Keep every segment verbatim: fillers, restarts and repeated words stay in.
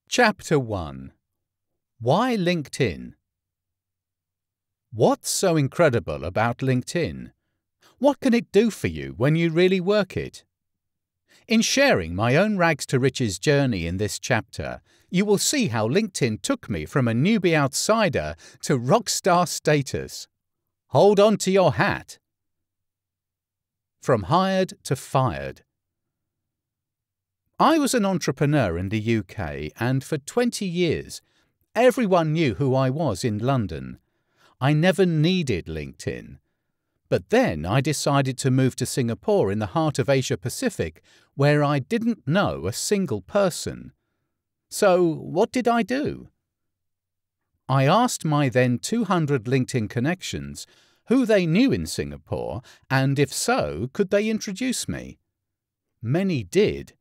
Chapter one. Why LinkedIn? What's so incredible about LinkedIn? What can it do for you when you really work it? In sharing my own rags to riches journey in this chapter, you will see how LinkedIn took me from a newbie outsider to rockstar status. Hold on to your hat. From hired to fired. I was an entrepreneur in the U K, and for twenty years, everyone knew who I was in London. I never needed LinkedIn. But then I decided to move to Singapore in the heart of Asia Pacific, where I didn't know a single person. So what did I do? I asked my then two hundred LinkedIn connections who they knew in Singapore, and if so, could they introduce me? Many did.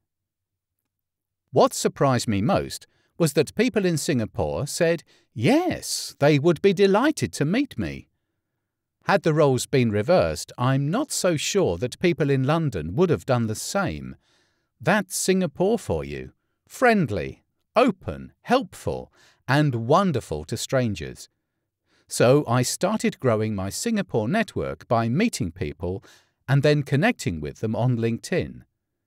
What surprised me most was that people in Singapore said, yes, they would be delighted to meet me. Had the roles been reversed, I'm not so sure that people in London would have done the same. That's Singapore for you. Friendly, open, helpful, and wonderful to strangers. So I started growing my Singapore network by meeting people and then connecting with them on LinkedIn.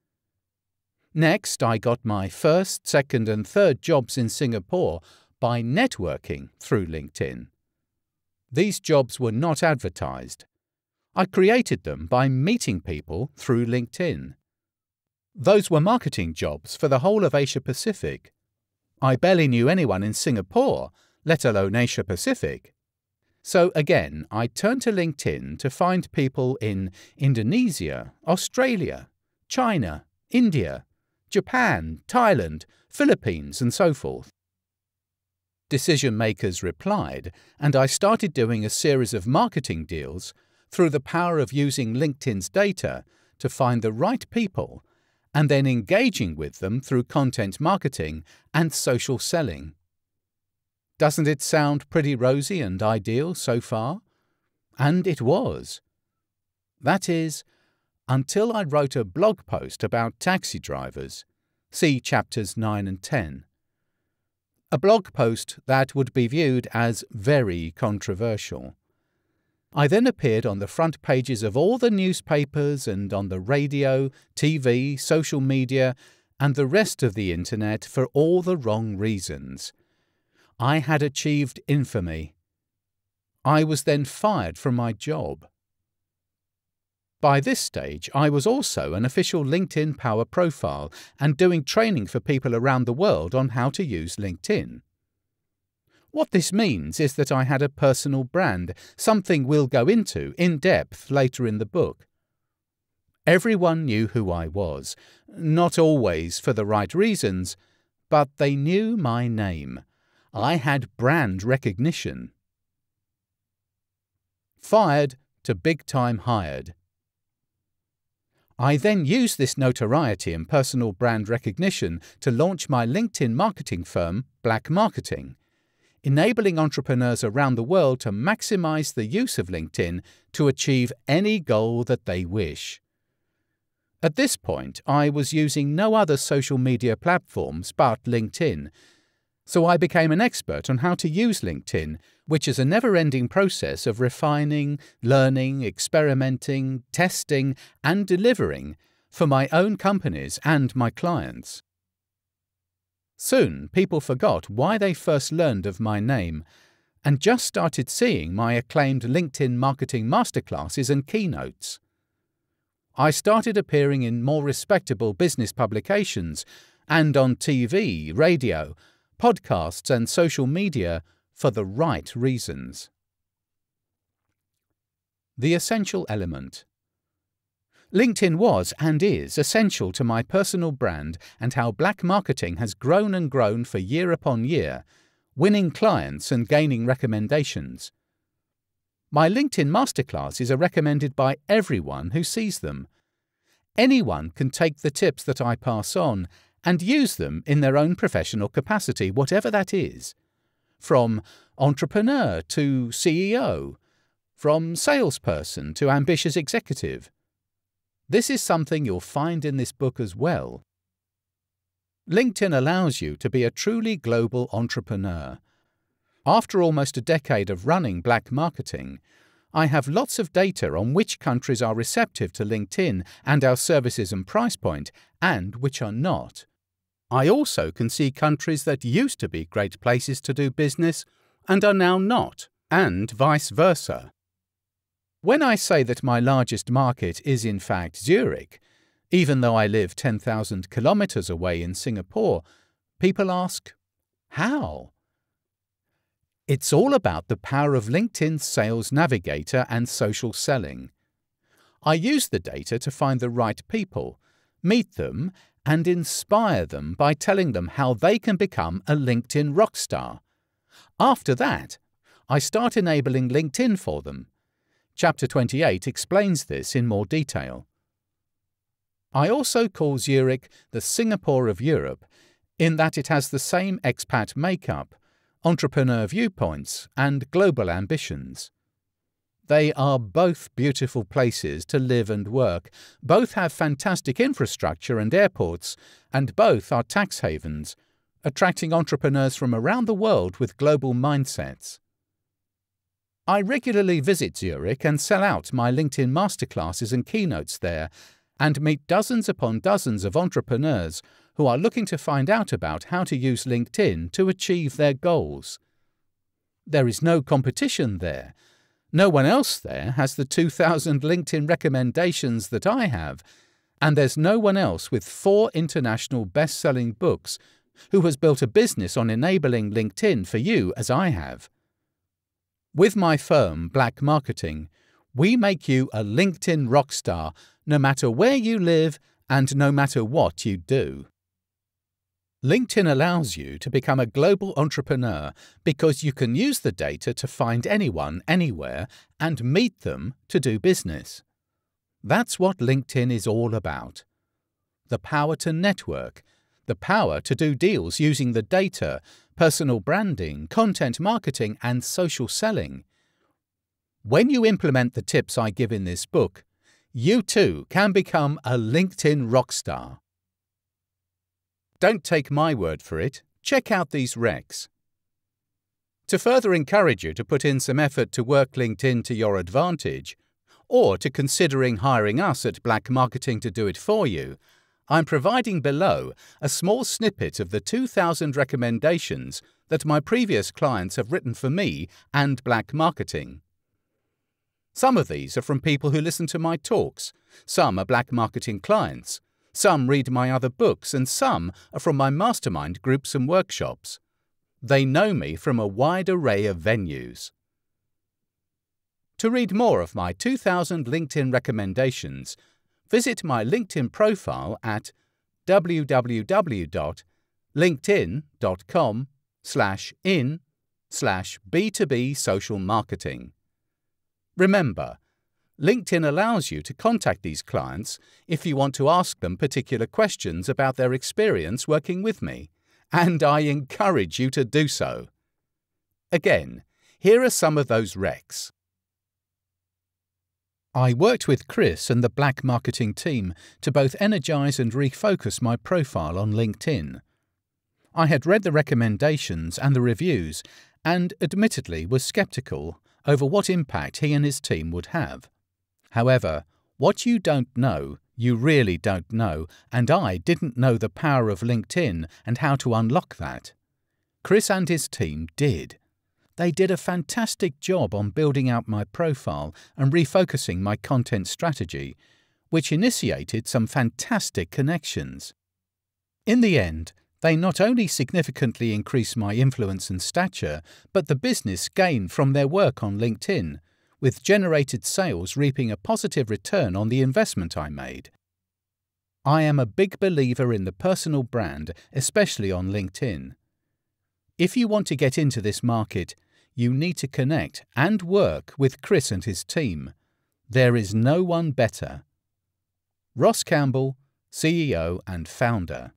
Next, I got my first, second and third jobs in Singapore by networking through LinkedIn. These jobs were not advertised. I created them by meeting people through LinkedIn. Those were marketing jobs for the whole of Asia Pacific. I barely knew anyone in Singapore, let alone Asia Pacific. So again, I turned to LinkedIn to find people in Indonesia, Australia, China, India, Japan, Thailand, Philippines, and so forth. Decision makers replied, and I started doing a series of marketing deals through the power of using LinkedIn's data to find the right people and then engaging with them through content marketing and social selling. Doesn't it sound pretty rosy and ideal so far? And it was. That is, until I wrote a blog post about taxi drivers. See chapters nine and ten. A blog post that would be viewed as very controversial. I then appeared on the front pages of all the newspapers and on the radio, T V, social media, and the rest of the internet for all the wrong reasons. I had achieved infamy. I was then fired from my job. By this stage, I was also an official LinkedIn Power profile and doing training for people around the world on how to use LinkedIn. What this means is that I had a personal brand, something we'll go into in depth later in the book. Everyone knew who I was, not always for the right reasons, but they knew my name. I had brand recognition. Fired to big-time hired. I then used this notoriety and personal brand recognition to launch my LinkedIn marketing firm, Black Marketing, enabling entrepreneurs around the world to maximize the use of LinkedIn to achieve any goal that they wish. At this point, I was using no other social media platforms but LinkedIn, so I became an expert on how to use LinkedIn, which is a never-ending process of refining, learning, experimenting, testing, and delivering for my own companies and my clients. Soon, people forgot why they first learned of my name and just started seeing my acclaimed LinkedIn marketing masterclasses and keynotes. I started appearing in more respectable business publications and on T V, radio, podcasts and social media for the right reasons. The essential element. LinkedIn was and is essential to my personal brand and how Black Marketing has grown and grown for year upon year, winning clients and gaining recommendations. My LinkedIn masterclasses are recommended by everyone who sees them. Anyone can take the tips that I pass on and use them in their own professional capacity, whatever that is. From entrepreneur to C E O, from salesperson to ambitious executive. This is something you'll find in this book as well. LinkedIn allows you to be a truly global entrepreneur. After almost a decade of running black marketing, I have lots of data on which countries are receptive to LinkedIn and our services and price point, and which are not. I also can see countries that used to be great places to do business and are now not, and vice versa. When I say that my largest market is in fact Zurich, even though I live ten thousand kilometers away in Singapore, people ask, how? It's all about the power of LinkedIn's Sales Navigator and social selling. I use the data to find the right people, meet them, and inspire them by telling them how they can become a LinkedIn rockstar. After that, I start enabling LinkedIn for them. Chapter twenty-eight explains this in more detail. I also call Zurich the Singapore of Europe, in that it has the same expat makeup, entrepreneur viewpoints, and global ambitions. They are both beautiful places to live and work, both have fantastic infrastructure and airports, and both are tax havens, attracting entrepreneurs from around the world with global mindsets. I regularly visit Zurich and sell out my LinkedIn masterclasses and keynotes there, and meet dozens upon dozens of entrepreneurs who are looking to find out about how to use LinkedIn to achieve their goals. There is no competition there. No one else there has the two thousand LinkedIn recommendations that I have, and there's no one else with four international best-selling books who has built a business on enabling LinkedIn for you as I have. With my firm, Black Marketing, we make you a LinkedIn rockstar no matter where you live and no matter what you do. LinkedIn allows you to become a global entrepreneur because you can use the data to find anyone, anywhere, and meet them to do business. That's what LinkedIn is all about. The power to network, the power to do deals using the data, personal branding, content marketing, and social selling. When you implement the tips I give in this book, you too can become a LinkedIn rockstar. Don't take my word for it. Check out these recs. To further encourage you to put in some effort to work LinkedIn to your advantage, or to considering hiring us at Black Marketing to do it for you, I'm providing below a small snippet of the two thousand recommendations that my previous clients have written for me and Black Marketing. Some of these are from people who listen to my talks, some are Black Marketing clients, some read my other books, and some are from my mastermind groups and workshops. They know me from a wide array of venues. To read more of my two thousand LinkedIn recommendations, visit my LinkedIn profile at w w w dot linkedin dot com slash in slash B two B social marketing. Remember, LinkedIn allows you to contact these clients if you want to ask them particular questions about their experience working with me, and I encourage you to do so. Again, here are some of those recs. I worked with Chris and the Black Marketing team to both energize and refocus my profile on LinkedIn. I had read the recommendations and the reviews and admittedly was skeptical over what impact he and his team would have. However, what you don't know, you really don't know, and I didn't know the power of LinkedIn and how to unlock that. Chris and his team did. They did a fantastic job on building out my profile and refocusing my content strategy, which initiated some fantastic connections. In the end, they not only significantly increased my influence and stature, but the business gained from their work on LinkedIn, with generated sales reaping a positive return on the investment I made. I am a big believer in the personal brand, especially on LinkedIn. If you want to get into this market, you need to connect and work with Chris and his team. There is no one better. Ross Campbell, C E O and founder.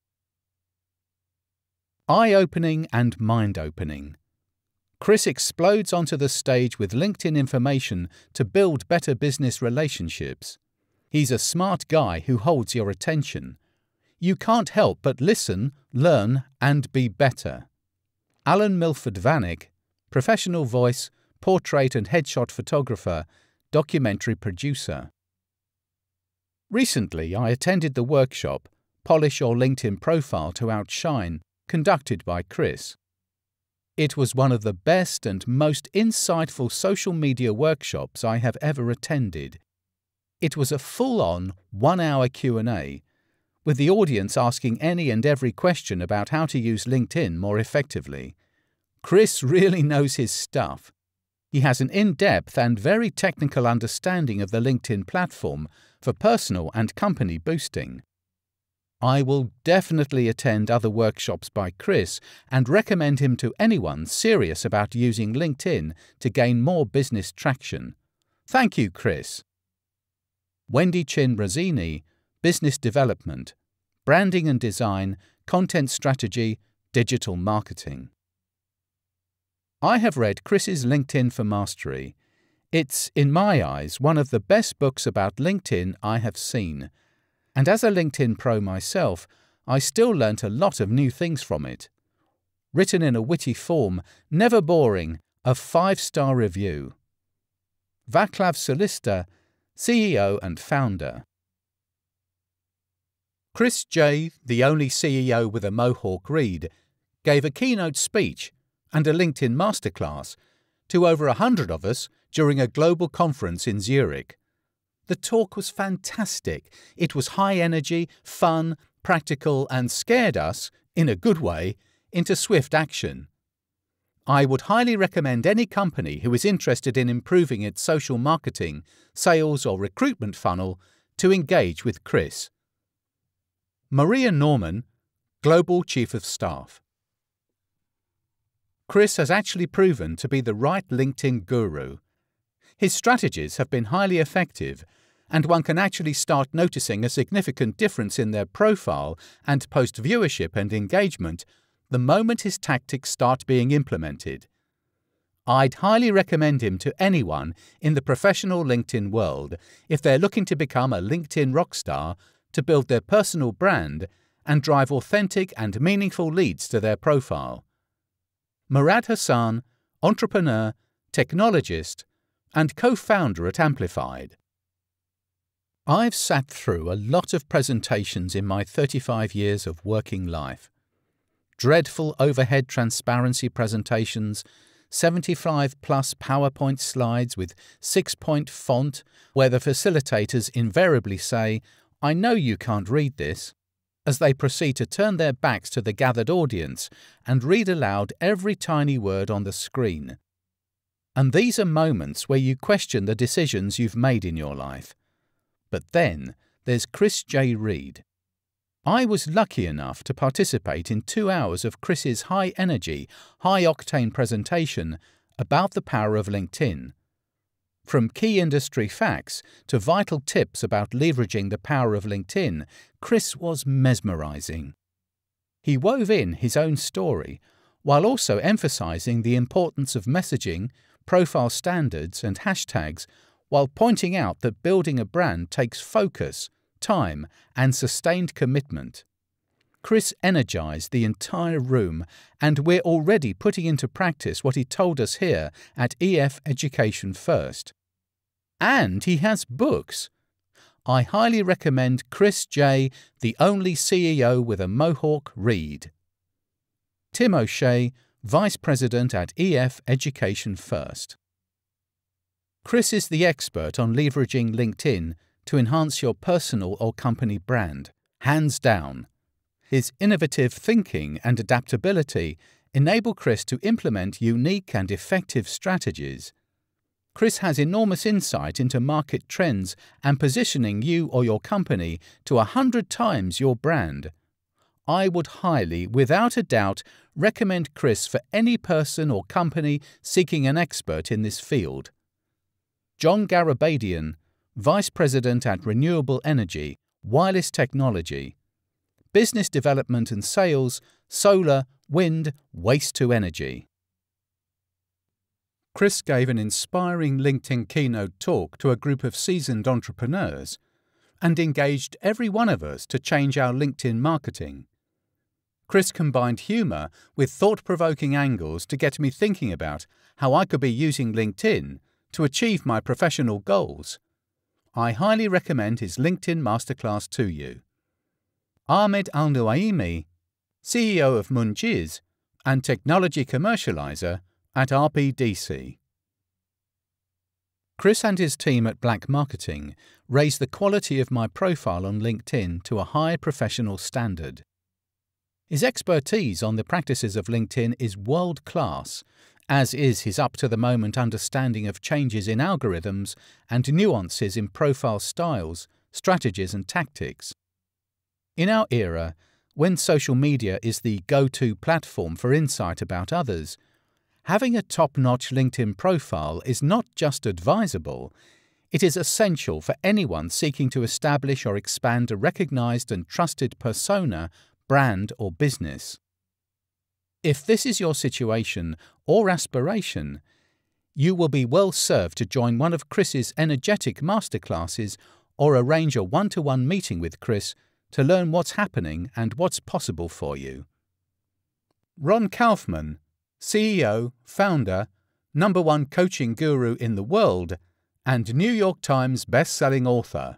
Eye-opening and mind-opening. Chris explodes onto the stage with LinkedIn information to build better business relationships. He's a smart guy who holds your attention. you can't help but listen, learn and be better. Alan Milford Vanek, professional voice, portrait and headshot photographer, documentary producer. Recently, I attended the workshop, Polish Your LinkedIn Profile to Outshine, conducted by Chris. It was one of the best and most insightful social media workshops I have ever attended. It was a full-on, one-hour Q and A, with the audience asking any and every question about how to use LinkedIn more effectively. Chris really knows his stuff. He has an in-depth and very technical understanding of the LinkedIn platform for personal and company boosting. I will definitely attend other workshops by Chris and recommend him to anyone serious about using LinkedIn to gain more business traction. Thank you, Chris. Wendy Chin Brazzini, Business Development, Branding and Design, Content Strategy, Digital Marketing. I have read Chris's LinkedIn for Mastery. It's, in my eyes, one of the best books about LinkedIn I have seen. And as a LinkedIn pro myself, I still learnt a lot of new things from it. Written in a witty form, never boring, a five-star review. Vaclav Solista, C E O and founder. Chris J., the only C E O with a Mohawk Reed, gave a keynote speech and a LinkedIn masterclass to over a hundred of us during a global conference in Zurich. The talk was fantastic. It was high energy, fun, practical, and scared us, in a good way, into swift action. I would highly recommend any company who is interested in improving its social marketing, sales, or recruitment funnel to engage with Chris. Maria Norman, Global Chief of Staff. Chris has actually proven to be the right LinkedIn guru. His strategies have been highly effective, and one can actually start noticing a significant difference in their profile and post-viewership and engagement the moment his tactics start being implemented. I'd highly recommend him to anyone in the professional LinkedIn world if they're looking to become a LinkedIn rockstar to build their personal brand and drive authentic and meaningful leads to their profile. Murad Hassan, entrepreneur, technologist, and co-founder at Amplified. I've sat through a lot of presentations in my thirty-five years of working life. Dreadful overhead transparency presentations, seventy-five plus PowerPoint slides with six-point font where the facilitators invariably say, "I know you can't read this," as they proceed to turn their backs to the gathered audience and read aloud every tiny word on the screen. And these are moments where you question the decisions you've made in your life. But then there's Chris J. Reed. I was lucky enough to participate in two hours of Chris's high-energy, high-octane presentation about the power of LinkedIn. From key industry facts to vital tips about leveraging the power of LinkedIn, Chris was mesmerizing. He wove in his own story, while also emphasizing the importance of messaging, profile standards and hashtags, while pointing out that building a brand takes focus, time, and sustained commitment. Chris energized the entire room, and we're already putting into practice what he told us here at E F Education First. And he has books. I highly recommend Chris J., the only C E O with a Mohawk Reed. Tim O'Shea, Vice President at E F Education First. Chris is the expert on leveraging LinkedIn to enhance your personal or company brand, hands down. His innovative thinking and adaptability enable Chris to implement unique and effective strategies. Chris has enormous insight into market trends and positioning you or your company to a hundred times your brand. I would highly, without a doubt, recommend Chris for any person or company seeking an expert in this field. John Garabadian, Vice President at Renewable Energy, Wireless Technology, Business Development and Sales, Solar, Wind, Waste to Energy. Chris gave an inspiring LinkedIn keynote talk to a group of seasoned entrepreneurs, and engaged every one of us to change our LinkedIn marketing. Chris combined humour with thought-provoking angles to get me thinking about how I could be using LinkedIn to achieve my professional goals. I highly recommend his LinkedIn masterclass to you. Ahmed Al-Nuaimi, C E O of Munjiz and Technology Commercializer at R P D C. Chris and his team at Black Marketing raised the quality of my profile on LinkedIn to a high professional standard. His expertise on the practices of LinkedIn is world-class, as is his up-to-the-moment understanding of changes in algorithms and nuances in profile styles, strategies and tactics. In our era, when social media is the go-to platform for insight about others, having a top-notch LinkedIn profile is not just advisable, it is essential for anyone seeking to establish or expand a recognized and trusted persona, brand or business. If this is your situation or aspiration, you will be well served to join one of Chris's energetic masterclasses or arrange a one-to-one meeting with Chris to learn what's happening and what's possible for you. Ron Kaufman, C E O, founder, number one coaching guru in the world, and New York Times best-selling author.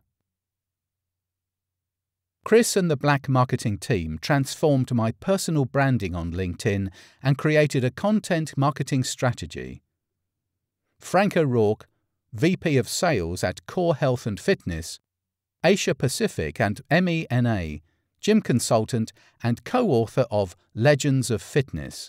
Chris and the Black Marketing team transformed my personal branding on LinkedIn and created a content marketing strategy. Frank O'Rourke, V P of Sales at Core Health and Fitness, Asia Pacific and M E N A, gym consultant and co-author of Legends of Fitness.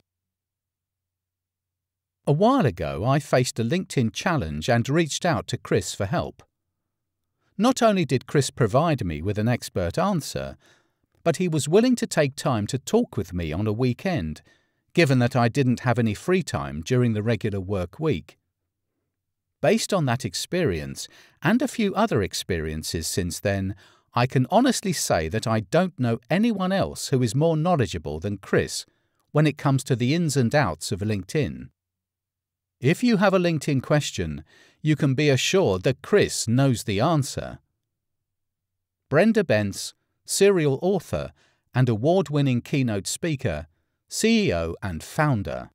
A while ago, I faced a LinkedIn challenge and reached out to Chris for help. Not only did Chris provide me with an expert answer, but he was willing to take time to talk with me on a weekend, given that I didn't have any free time during the regular work week. Based on that experience, and a few other experiences since then, I can honestly say that I don't know anyone else who is more knowledgeable than Chris when it comes to the ins and outs of LinkedIn. If you have a LinkedIn question, you can be assured that Chris knows the answer. Brenda Bentz, serial author and award-winning keynote speaker, C E O and founder.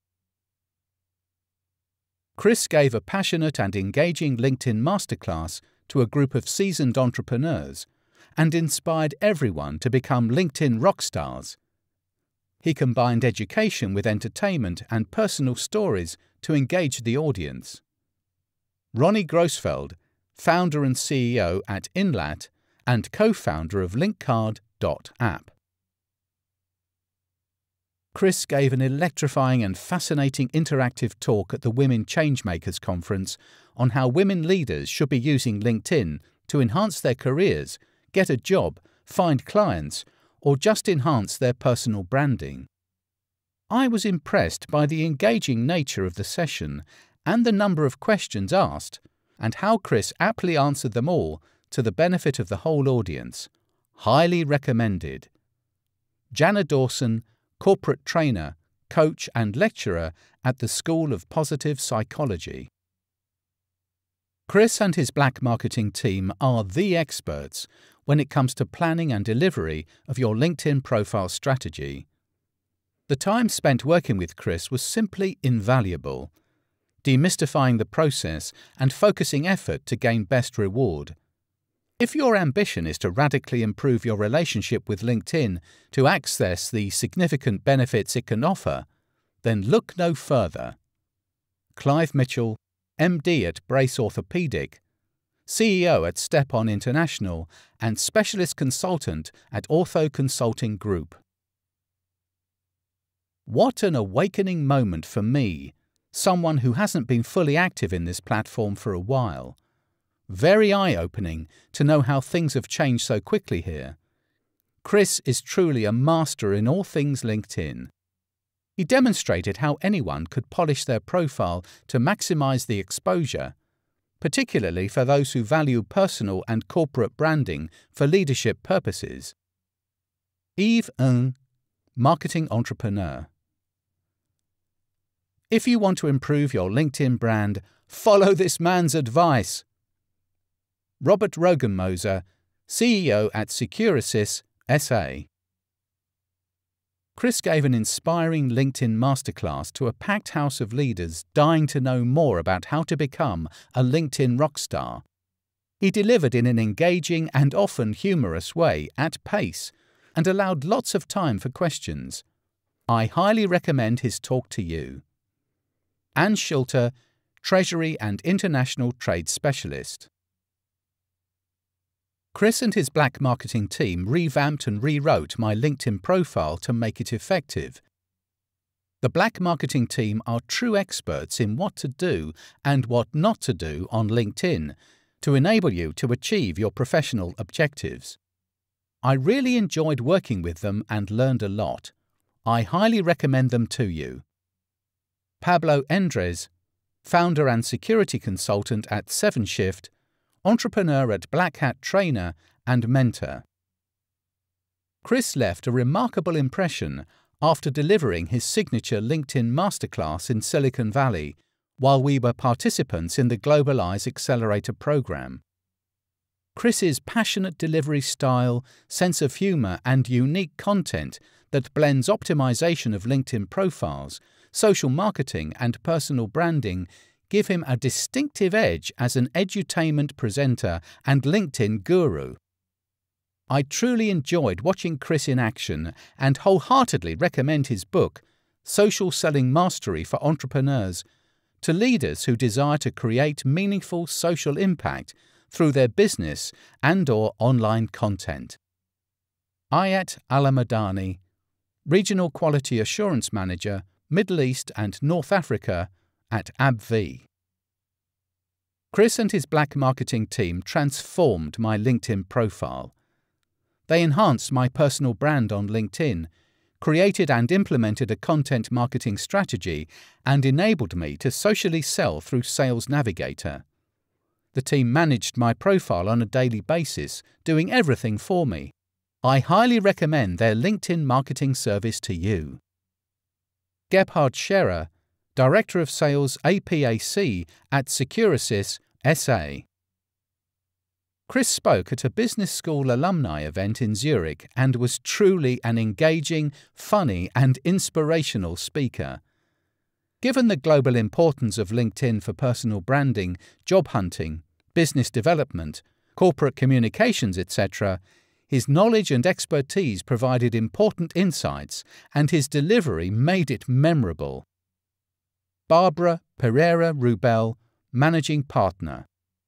Chris gave a passionate and engaging LinkedIn masterclass to a group of seasoned entrepreneurs and inspired everyone to become LinkedIn rock stars. He combined education with entertainment and personal stories to engage the audience. Ronnie Grossfeld, founder and C E O at Inlat and co-founder of linkcard dot app. Chris gave an electrifying and fascinating interactive talk at the Women Changemakers Conference on how women leaders should be using LinkedIn to enhance their careers, get a job, find clients, or just enhance their personal branding. I was impressed by the engaging nature of the session and the number of questions asked, and how Chris aptly answered them all to the benefit of the whole audience. Highly recommended. Jana Dawson, corporate trainer, coach and lecturer at the School of Positive Psychology. Chris and his Black Marketing team are the experts when it comes to planning and delivery of your LinkedIn profile strategy. The time spent working with Chris was simply invaluable, demystifying the process and focusing effort to gain best reward. If your ambition is to radically improve your relationship with LinkedIn to access the significant benefits it can offer, then look no further. Clive Mitchell, M D at Brace Orthopedic, C E O at Step-On International and Specialist Consultant at Ortho Consulting Group. What an awakening moment for me, someone who hasn't been fully active in this platform for a while. Very eye-opening to know how things have changed so quickly here. Chris is truly a master in all things LinkedIn. He demonstrated how anyone could polish their profile to maximize the exposure, particularly for those who value personal and corporate branding for leadership purposes. Yves Ng, marketing entrepreneur. If you want to improve your LinkedIn brand, follow this man's advice. Robert Rogenmoser, C E O at Securasys S A. Chris gave an inspiring LinkedIn masterclass to a packed house of leaders dying to know more about how to become a LinkedIn rockstar. He delivered in an engaging and often humorous way at pace and allowed lots of time for questions. I highly recommend his talk to you. Anne Schulter, Treasury and International Trade Specialist. Chris and his black marketing team revamped and rewrote my LinkedIn profile to make it effective. The black marketing team are true experts in what to do and what not to do on LinkedIn to enable you to achieve your professional objectives. I really enjoyed working with them and learned a lot. I highly recommend them to you. Pablo Endres, founder and security consultant at Seven Shift, entrepreneur at Black Hat Trainer and mentor. Chris left a remarkable impression after delivering his signature LinkedIn masterclass in Silicon Valley while we were participants in the Globalize Accelerator program. Chris's passionate delivery style, sense of humor, and unique content that blends optimization of LinkedIn profiles, social marketing, and personal branding give him a distinctive edge as an edutainment presenter and LinkedIn guru. I truly enjoyed watching Chris in action and wholeheartedly recommend his book, Social Selling Mastery for Entrepreneurs, to leaders who desire to create meaningful social impact through their business and/or online content. Ayat Alamadani, Regional Quality Assurance Manager, Middle East and North Africa at A B V. Chris and his black marketing team transformed my LinkedIn profile. They enhanced my personal brand on LinkedIn, created and implemented a content marketing strategy, and enabled me to socially sell through Sales Navigator. The team managed my profile on a daily basis, doing everything for me. I highly recommend their LinkedIn marketing service to you. Gebhard Scherer, Director of Sales A P A C at Securasys S A. Chris spoke at a business school alumni event in Zurich and was truly an engaging, funny, and inspirational speaker. Given the global importance of LinkedIn for personal branding, job hunting, business development, corporate communications, et cetera, his knowledge and expertise provided important insights, and his delivery made it memorable. Barbara Pereira Rubel, Managing Partner.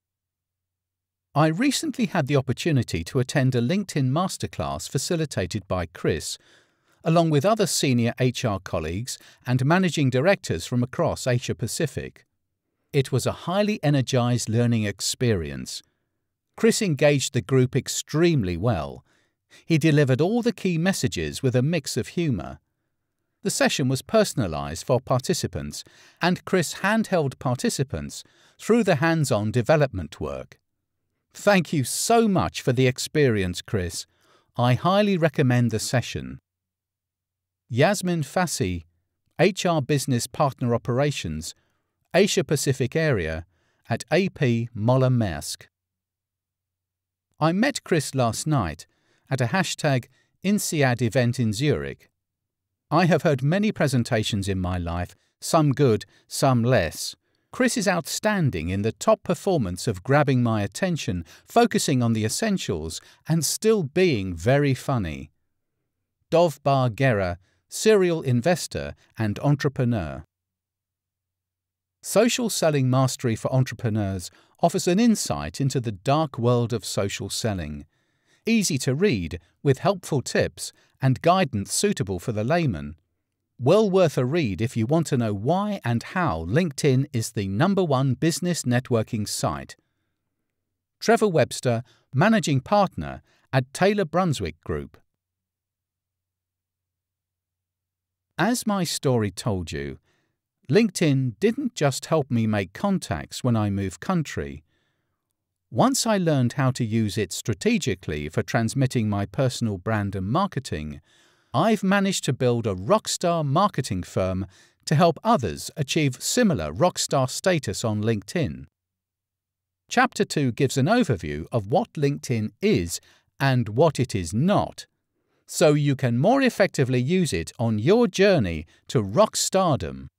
I recently had the opportunity to attend a LinkedIn masterclass facilitated by Chris, along with other senior H R colleagues and managing directors from across Asia Pacific. It was a highly energized learning experience. Chris engaged the group extremely well. He delivered all the key messages with a mix of humor. The session was personalized for participants, and Chris handheld participants through the hands-on development work. Thank you so much for the experience, Chris. I highly recommend the session. Yasmin Fassi, H R Business Partner Operations, Asia Pacific Area at A P Moller Maersk. I met Chris last night at a hashtag INSEAD event in Zurich. I have heard many presentations in my life, some good, some less. Chris is outstanding in the top performance of grabbing my attention, focusing on the essentials, and still being very funny. Dov Bar Gera, serial investor and entrepreneur. Social Selling Mastery for Entrepreneurs offers an insight into the dark world of social selling. Easy to read, with helpful tips and guidance suitable for the layman. Well worth a read if you want to know why and how LinkedIn is the number one business networking site. Trevor Webster, Managing Partner at Taylor Brunswick Group. As my story told you, LinkedIn didn't just help me make contacts when I moved country. Once I learned how to use it strategically for transmitting my personal brand and marketing, I've managed to build a rockstar marketing firm to help others achieve similar rockstar status on LinkedIn. Chapter two gives an overview of what LinkedIn is and what it is not, so you can more effectively use it on your journey to rock stardom.